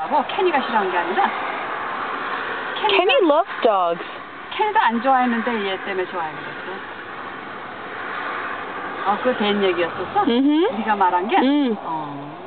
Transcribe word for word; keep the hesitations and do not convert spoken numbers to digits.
어, 케니가 싫어한 게 아니라 Kenny loves dogs. 케니도 안 좋아했는데 얘 때문에 좋아하게 됐어. 어, 그거 된 얘기였었어? Mhm. 네가 말한 게? Mm. 어.